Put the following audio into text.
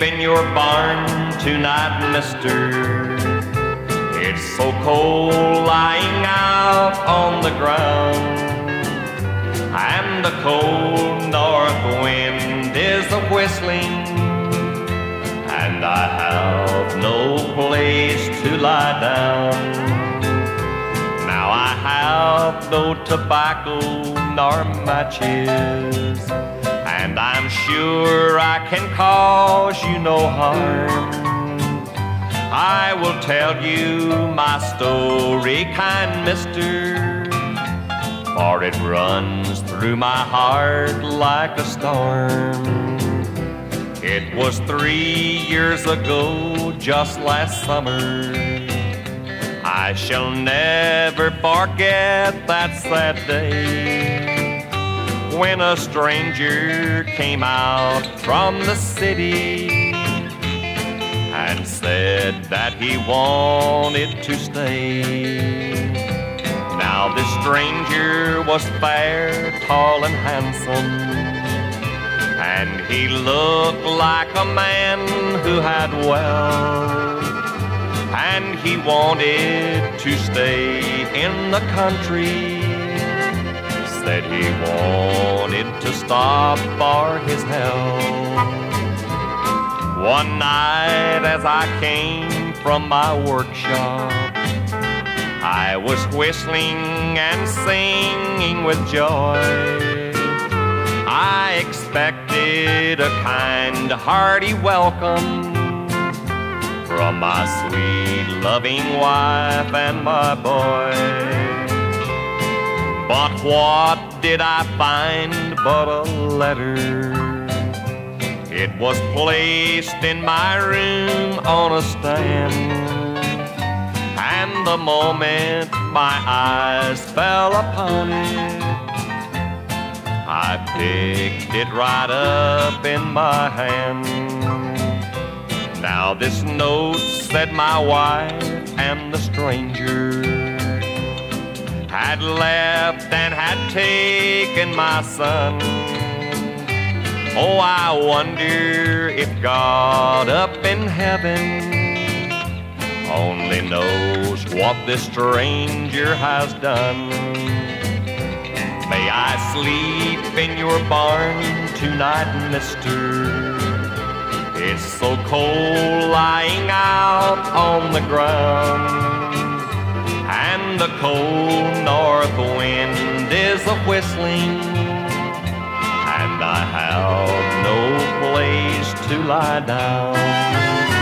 in your barn tonight, mister. It's so cold lying out on the ground, and the cold north wind is a-whistling, and I have no place to lie down. Now I have no tobacco nor matches, and I'm sure I can cause you no harm. I will tell you my story, kind mister, for it runs through my heart like a storm. It was 3 years ago, just last summer. I shall never forget that sad day when a stranger came out from the city and said that he wanted to stay. Now this stranger was fair, tall and handsome, and he looked like a man who had wealth, and he wanted to stay in the country. Said he wanted to stop for his health. One night as I came from my workshop, I was whistling and singing with joy. I expected a kind, hearty welcome from my sweet, loving wife and my boy. But what did I find but a letter? It was placed in my room on a stand, and the moment my eyes fell upon it, I picked it right up in my hand. Now this note said my wife and the stranger had left and had taken my son. Oh, I wonder if God up in heaven only knows what this stranger has done. May I sleep in your barn tonight, mister? It's so cold lying out on the ground, and the cold north wind is a-whistling, and I have no place to lie down.